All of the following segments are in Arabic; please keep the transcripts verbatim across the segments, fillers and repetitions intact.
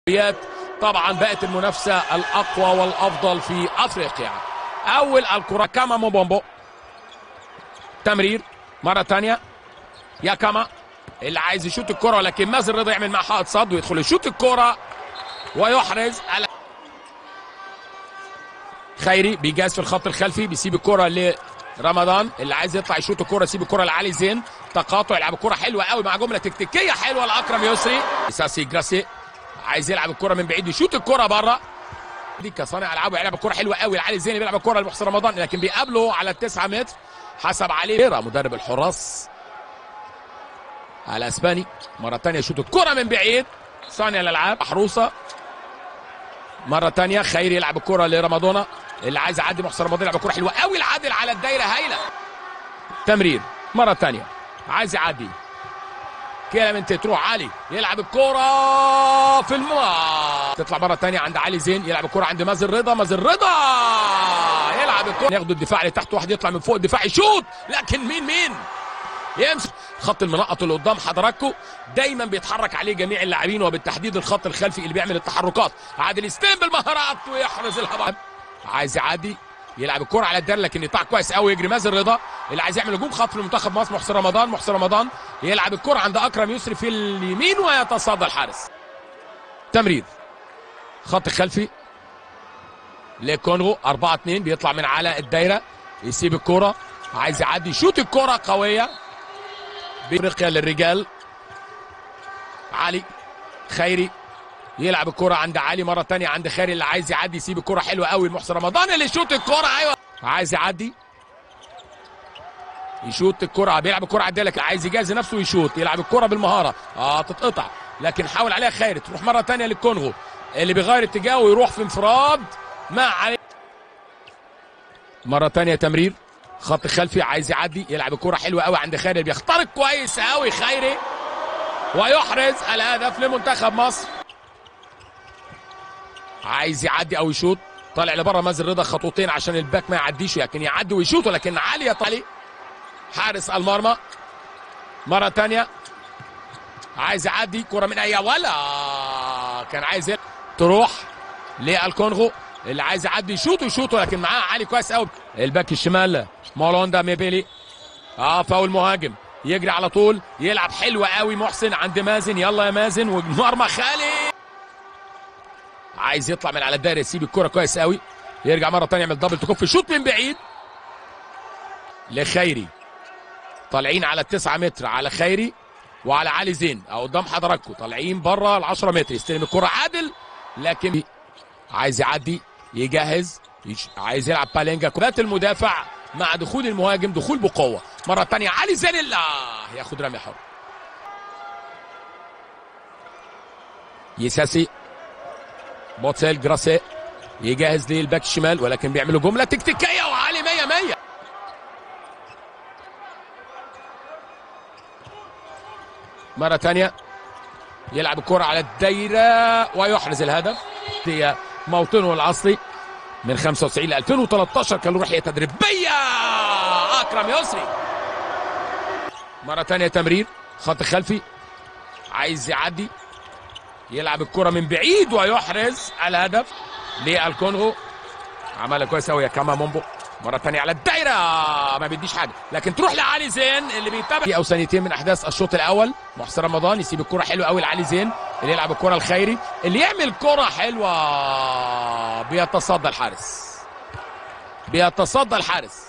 طبعا بقت المنافسه الاقوى والافضل في افريقيا. اول الكره كاما موبومبو، تمرير مره ثانيه يا كاما اللي عايز يشوط الكره، لكن مازن رضا يعمل معها حائط صد ويدخل يشوط الكره ويحرز. خيري بيجاز في الخط الخلفي، بيسيب الكره لرمضان اللي عايز يطلع يشوط الكره، يسيب الكره لعلي زين، تقاطع يلعب الكره حلوه قوي مع جمله تكتيكيه حلوه لاكرم يسري. ساسي جراسي عايز يلعب الكره من بعيد يشوط الكره بره، دي كصانع العاب يلعب الكره حلوه قوي لعلي زين، بيلعب الكره لمحسن رمضان لكن بيقابله على التسعة متر، حسب عليه مدرب الحراس الاسباني. مره ثانيه يشوط الكره من بعيد، صانع الالعاب محروسه. مره ثانيه خيري يلعب الكره لرمضان اللي عايز يعدي، محسن رمضان يلعب الكره حلوه قوي، العادل على الدايره هايله. تمرير مره ثانيه عايز يعدي كيلامنتي، تروح علي يلعب الكرة في الماء، تطلع مرة ثانية عند علي زين، يلعب الكرة عند مازن رضا، مازن رضا يلعب الكرة، ياخدوا الدفاع لتحت، واحد يطلع من فوق الدفاع يشوط، لكن مين مين يمشي خط المنقط اللي قدام حضراتكم دايما بيتحرك عليه جميع اللاعبين، وبالتحديد الخط الخلفي اللي بيعمل التحركات. عادل يستلم بالمهارات ويحرز الهبط، عايز يعدي يلعب الكرة على الدار لكن يقطع كويس قوي، يجري مازن رضا اللي عايز يعمل هجوم خط لمنتخب مصر. محسن رمضان، محسن رمضان يلعب الكرة عند اكرم يسري في اليمين ويتصدى الحارس. تمرير خط خلفي لكونغو أربعة اثنين، بيطلع من على الدايره يسيب الكرة، عايز يعدي يشوط الكرة قويه بافريقيا للرجال. علي خيري يلعب الكرة عند علي مرة تانية عند خيري اللي عايز يعدي يسيب الكرة حلوة قوي لمحسن رمضان اللي يشوط الكرة، ايوه عايز يعدي يشوط الكرة، بيلعب الكرة على لكن عايز يجازي نفسه ويشوط، يلعب الكرة بالمهارة اه تتقطع لكن حاول عليها خيري، تروح مرة تانية للكونغو اللي بيغير اتجاهه ويروح في انفراد مع علي. مرة تانية تمرير خط خلفي عايز يعدي، يلعب الكرة حلوة قوي عند خيري، بيخترق كويس قوي خيري ويحرز الهدف لمنتخب مصر. عايز يعدي او يشوط، طالع لبره مازن رضا خطوتين عشان الباك ما يعديش، لكن يعدي ويشوط، لكن علي يطلع حارس المرمى. مره ثانيه عايز يعدي كره من اي ولا كان عايز تروح للكونغو اللي عايز يعدي يشوط ويشوط، لكن معاه علي كويس قوي. الباك الشمال مولوندا ميبيلي اه فاول مهاجم، يجري على طول يلعب حلوه قوي محسن عند مازن، يلا يا مازن ومرمى خالي، عايز يطلع من على الدايره يسيب الكره كويس قوي، يرجع مره ثانيه يعمل دبل تكف شوط من بعيد لخيري، طالعين على التسعة متر على خيري وعلى علي زين او قدام حضراتكم، طالعين بره ال عشرة متر، يستلم الكره عادل لكن عايز يعدي يجهز يش... عايز يلعب بالينجا، كبات المدافع مع دخول المهاجم دخول بقوه. مره ثانيه علي زين لا ياخد رمي حر، يساسي بوتسيل جراسي يجهز للباك الشمال ولكن بيعملوا جمله تكتيكيه وعلي مية مية. مره ثانيه يلعب الكره على الدايره ويحرز الهدف، هي موطنه الاصلي من خمسة وتسعين ل ألفين وثلاثة عشر كان له رحله تدريبيه اكرم يسري. مره ثانيه تمرير خط خلفي عايز يعدي يلعب الكرة من بعيد ويحرز الهدف للكونغو، عملها كويس قوي يا كاما مومبو. مرة ثانية على الدايرة ما بيديش حاجة لكن تروح لعلي زين اللي بيتابع او ثانيتين من احداث الشوط الاول. محسن رمضان يسيب الكرة حلوة قوي لعلي زين اللي يلعب الكرة الخيري اللي يعمل كرة حلوة، بيتصدى الحارس بيتصدى الحارس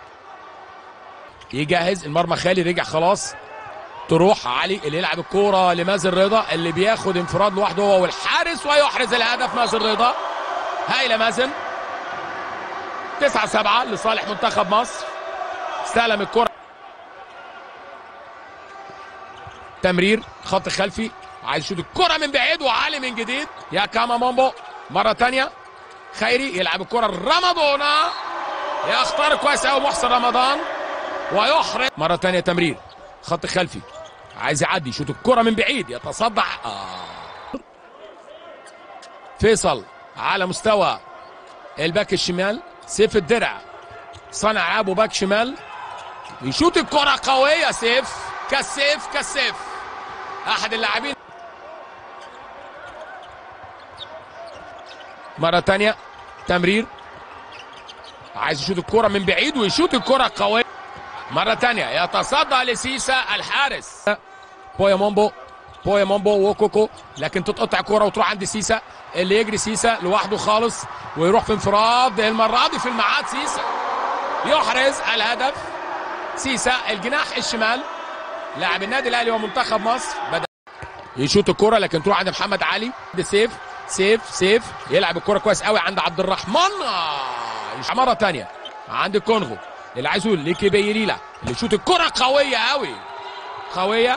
يجهز المرمى خالي، رجع خلاص، تروح علي اللي يلعب الكوره لمازن رضا اللي بياخد انفراد لوحده هو والحارس ويحرز الهدف مازن رضا. هايله مازن، تسعة سبعة لصالح منتخب مصر. استلم الكره، تمرير خط خلفي عايز يشوط الكره من بعيد وعلي من جديد يا كاما مومبو. مره ثانيه خيري يلعب الكره رمضان يختار كويس قوي محسن رمضان ويحرز. مره ثانيه تمرير خط خلفي عايز يعدي يشوط الكرة من بعيد يتصدع آه. فيصل على مستوى الباك الشمال، سيف الدرع صنع العابه باك شمال يشوط الكرة قوية، سيف كالسيف كالسيف احد اللاعبين مره ثانيه تمرير، عايز يشوط الكره من بعيد ويشوط الكره قويه. مره ثانيه يتصدى لسيسا الحارس. بويا مومبو بويا مومبو وكوكو، لكن تتقطع كرة وتروح عند سيسا اللي يجري سيسا لوحده خالص ويروح في انفراد. المرة دي في الميعاد سيسا يحرز الهدف. سيسا الجناح الشمال لاعب النادي الاهلي ومنتخب مصر بدأ يشوط الكرة لكن تروح عند محمد علي. سيف سيف سيف يلعب الكرة كويس قوي عند عبد الرحمن. آه. مرة ثانية عند الكونغو اللي عايزه ليكي بيريلا اللي يشوط الكرة قوية قوي قوية.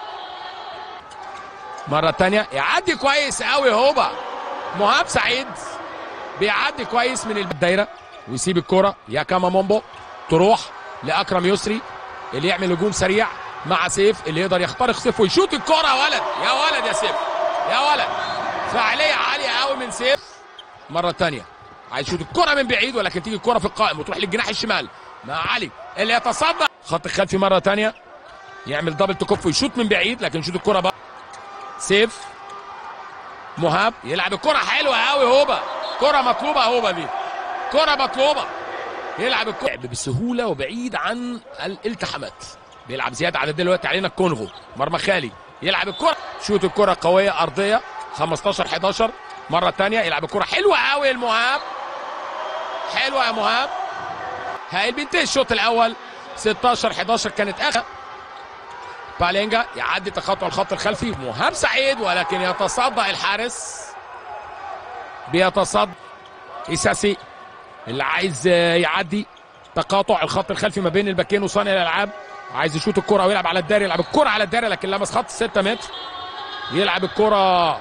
مرة تانية يعدي كويس قوي هوبا. مهاب سعيد بيعدي كويس من الدايرة ويسيب الكرة. يا كاما مومبو تروح لأكرم يسري اللي يعمل هجوم سريع مع سيف اللي يقدر يخترق سيف ويشوط الكرة. ولد يا ولد يا سيف يا ولد، فعالية عالية قوي من سيف. مرة تانية عايز يشوط الكرة من بعيد ولكن تيجي الكرة في القائم وتروح للجناح الشمال مع علي اللي يتصدى خط الخلفي. مرة تانية يعمل دبل تكف ويشوط من بعيد لكن يشوط الكرة بقى. سيف مهاب يلعب الكرة حلوة قوي هوبا. كرة مطلوبة هوبا، دي كرة مطلوبة. يلعب الكرة بسهولة وبعيد عن الالتحامات. بيلعب زيادة عدد دلوقتي علينا الكونغو. مرمى خالي يلعب الكرة شوت الكرة قوية أرضية خمستاشر حداشر. مرة تانية يلعب الكرة حلوة قوي المهاب. حلوة يا مهاب. هايل بينتهي الشوط الأول ستاشر حداشر. كانت آخر بالينجا يعدي تخطى الخط الخلفي. مهاب سعيد ولكن يتصدى الحارس. بيتصدى إساسي اللي عايز يعدي تقاطع الخط الخلفي ما بين الباكين وصانع الالعاب. عايز يشوط الكرة ويلعب على الداري. يلعب الكرة على الداري لكن لمس خط ستة متر. يلعب الكرة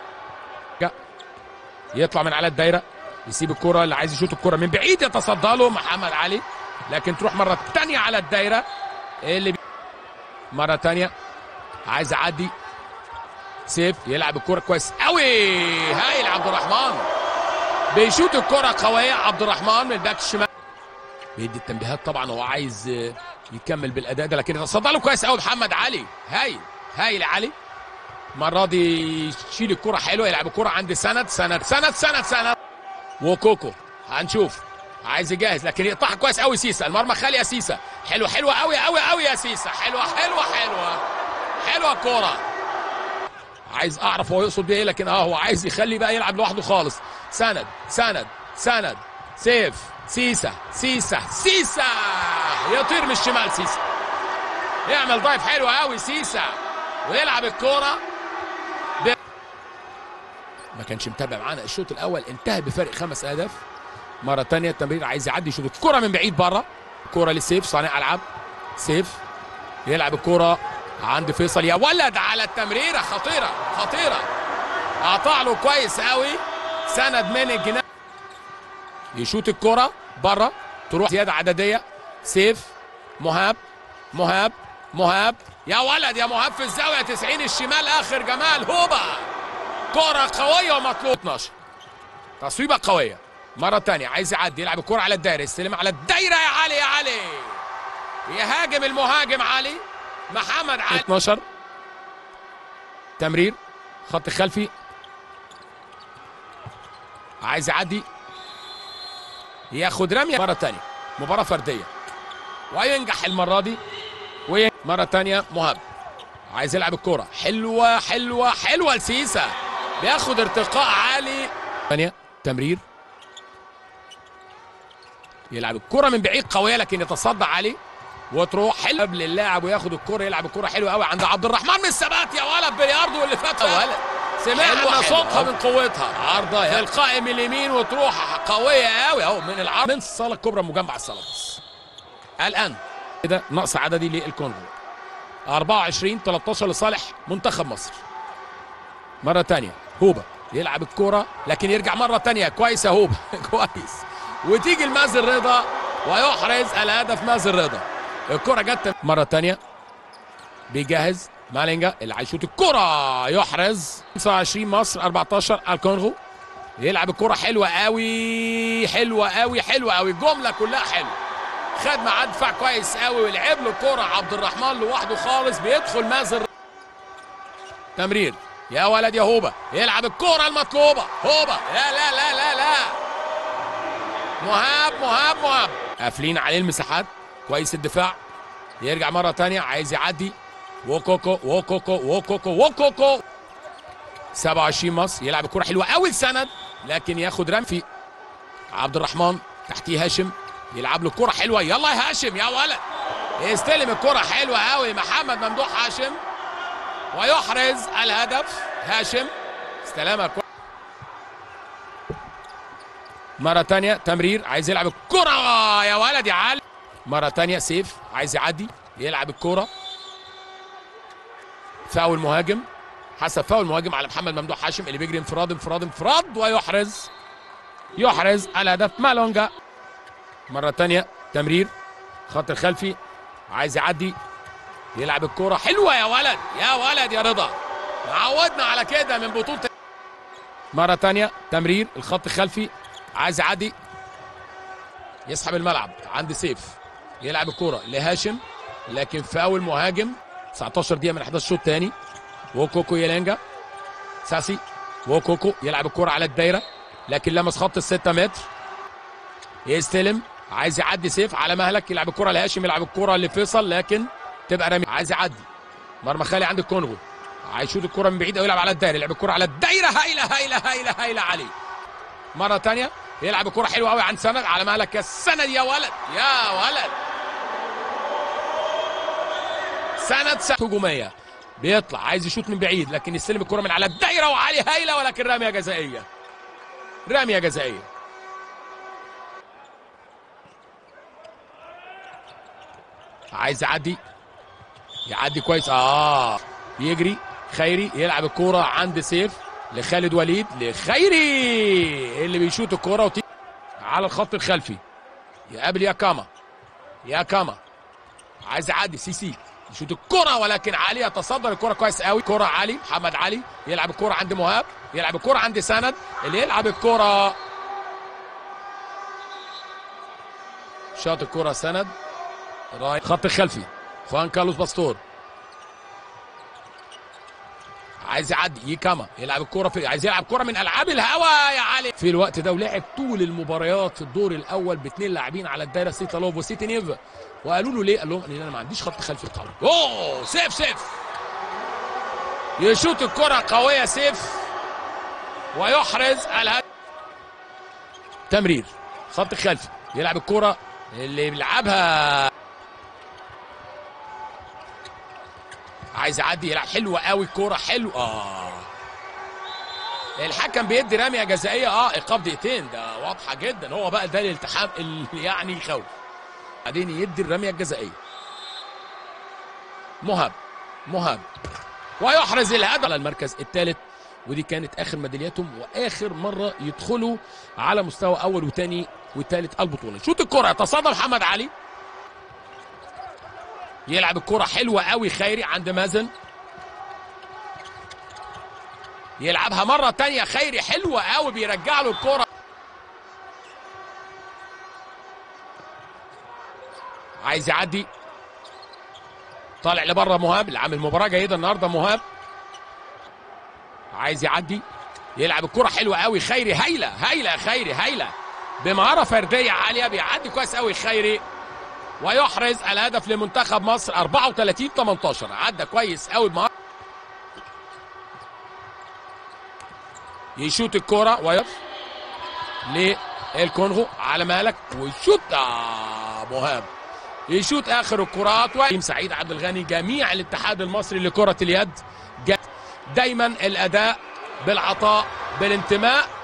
يطلع من على الدايرة يسيب الكرة اللي عايز يشوط الكرة من بعيد. يتصدى له محمد علي لكن تروح مرة تانية على الدايرة. اللي بي... مرة تانية عايز يعدي سيف يلعب الكرة كويس قوي. هايل عبد الرحمن بيشوط الكرة قوية. عبد الرحمن من الباك الشمال بيدي التنبيهات طبعا هو عايز يكمل بالاداء ده لكن يتصدى له كويس قوي محمد علي. هايل هايل علي. المرة دي يشيل الكرة حلوة. يلعب الكرة عند سند سند سند سند سند وكوكو. هنشوف عايز يجهز لكن يقطعها كويس قوي سيسا. المرمى خالي يا سيسا. حلوة حلوة قوي قوي قوي يا سيسا. حلوة حلوة حلوة حلوة الكرة. عايز اعرف هو يقصد بيه ايه لكن اه هو عايز يخلي بقى يلعب لوحده خالص. سند سند سند سيف سيسا سيسا سيسا يطير من الشمال. سيسا يعمل دايف حلو قوي سيسا ويلعب الكرة ب... ما كانش متابع معانا الشوط الاول انتهى بفرق خمس اهداف. مرة تانية التمرير عايز يعدي يشوط الكرة من بعيد بره. كرة لسيف صانع العاب. سيف يلعب الكرة عند فيصل يا ولد على التمريرة خطيرة خطيرة. قطع له كويس قوي سند من الجناح يشوط الكرة بره تروح زيادة عددية. سيف مهاب مهاب مهاب يا ولد يا مهاب في الزاوية تسعين الشمال آخر جمال هوبا. كرة قوية ومطلوب اتناشر. تصويبة قوية. مرة تانية عايز يعدي يلعب الكرة على الدايرة يستلم على الدايرة يا علي يا علي. يهاجم المهاجم علي محمد علي. اتناشر تمرير خط خلفي عايز يعدي ياخد رمية. مرة تانية مباراة فردية وينجح المرة دي. مرة تانية مهاب عايز يلعب الكرة حلوة حلوة حلوة لسيسا بياخد ارتقاء عالي. ثانية تمرير يلعب الكرة من بعيد قوية لكن يتصدى علي وتروح حلو قبل اللاعب وياخد الكرة. يلعب الكرة حلوة قوي عند عبد الرحمن من الثبات يا ولد بلياردو اللي فات ولد. سمعنا صوتها من قوتها عرضة في القائم اليمين وتروح قوية قوي اهو من العرض من الصالة الكبرى مجمع السلطس. الآن كده نقص عددي للكونغو أربعة وعشرين تلتاشر لصالح منتخب مصر. مرة تانية هوبا يلعب الكرة لكن يرجع مرة تانية كويس يا هوبا كويس وتيجي لمازن رضا ويحرز الهدف. مازن رضا الكرة جت مرة تانية بيجهز مالينجا اللي عايز يشوط الكرة يحرز. خمسة وعشرين مصر أربعتاشر الكونغو. يلعب الكرة حلوة قوي حلوة قوي حلوة قوي. الجملة كلها حلوة. خد معاه دفاع كويس قوي ولعب له الكرة عبد الرحمن لوحده خالص. بيدخل مازن تمرير يا ولد يا هوبا، يلعب الكرة المطلوبة هوبا. لا لا لا لا لا مهاب مهاب مهاب قافلين عليه المساحات. كويس الدفاع. يرجع مرة تانية عايز يعدي. ووكوكو ووكوكو ووكوكو ووكوكو. سبعة وعشرين مصر. يلعب الكرة حلوة قوي لسند لكن ياخد رمي في عبد الرحمن. تحتيه هاشم يلعب له كرة حلوة. يلا يا هاشم يا ولد. يستلم الكرة حلوة قوي محمد ممدوح هاشم ويحرز الهدف. هاشم استلمها كويس. مرة تانية تمرير عايز يلعب الكرة يا ولد يا علي. مرة تانية سيف عايز يعدي يلعب الكرة. فاول مهاجم حسب فاول مهاجم على محمد ممدوح هاشم اللي بيجري انفراد انفراد انفراد ويحرز يحرز الهدف مالونجا. مرة تانية تمرير خط الخلفي عايز يعدي يلعب الكرة حلوة يا ولد يا ولد يا رضا. عودنا على كده من بطولة. مرة تانية تمرير الخط الخلفي عايز يعدي يسحب الملعب عند سيف. يلعب الكرة لهاشم لكن فاول مهاجم. تسعتاشر دقيقة من احداشر شوط تاني. ووكوكو يلانجا ساسي. ووكوكو يلعب الكرة على الدايرة لكن لمس خط الستة متر. يستلم عايز يعدي سيف على مهلك. يلعب الكرة لهاشم يلعب الكرة لفيصل لكن تبقى رمي. عايز يعدي مرمى خالي عند الكونغو عايز يشوط الكرة من بعيد او يلعب على الدايرة. يلعب الكرة على الدايرة هايلة هايلة هايلة هايلة علي. مرة تانية يلعب الكرة حلوة قوي عند سند على مهلك يا سند يا ولد يا ولد. سند هجومية بيطلع عايز يشوط من بعيد لكن يستلم الكرة من على الدايرة وعلي هايلة ولكن رمية جزائية. رمية جزائية. عايز يعدي يعدي كويس اه يجري خيري يلعب الكرة عند سيف لخالد وليد لخيري اللي بيشوط الكرة وتيجي على الخط الخلفي. يقابل يا كاما يا كاما عايز يعدي سيسي يشوط الكرة ولكن علي يتصدر الكرة كويس قوي. كرة علي محمد علي يلعب الكرة عند مهاب يلعب الكرة عند سند اللي يلعب الكرة شاط الكرة سند رايح خط الخلفي. خوان كارلوس باستور عايز يعدي يكاما يلعب الكرة في عايز يلعب كرة من العاب الهوا يا علي في الوقت ده. ولعب طول المباريات في الدور الاول باثنين لاعبين على الدايره سيتالوف وسيتينيف. وقالوا له ليه؟ قال لهم ان انا ما عنديش خط خلفي قوي. اوه سيف سيف يشوط الكرة قوية سيف ويحرز الهدف. تمرير خط الخلفي يلعب الكرة اللي بيلعبها عايز يعدي يلعب حلوة قوي الكرة حلوة. اه الحكم بيدي رمية جزائية اه ايقاف دقيقتين ده واضحة جدا. هو بقى ده الالتحام اللي يعني يخوف. بعدين يدي الرمية الجزائية. مهاب مهاب ويحرز الهدف على المركز الثالث. ودي كانت اخر ميدالياتهم واخر مرة يدخلوا على مستوى اول وثاني وثالث البطولة. شوط الكرة يتصدى محمد علي يلعب الكرة حلوة قوي خيري عند مازن. يلعبها مرة تانية خيري حلوة قوي بيرجع له الكرة. عايز يعدي طالع لبره مهاب اللي عامل مباراة جيدة النهارده. مهاب عايز يعدي يلعب الكرة حلوة قوي خيري هايلة هايلة خيري هايلة بمهارة فردية عالية. بيعدي كويس قوي خيري ويحرز الهدف لمنتخب مصر أربعة وثلاثين تمنتاشر. عدى كويس قوي بمهارة. يشوط الكرة ويقف للكونغو على مالك ويشوط آه مهاب يشوط اخر الكرات. و سعيد عبد الغني جميع الاتحاد المصري لكرة اليد دايما الاداء بالعطاء بالانتماء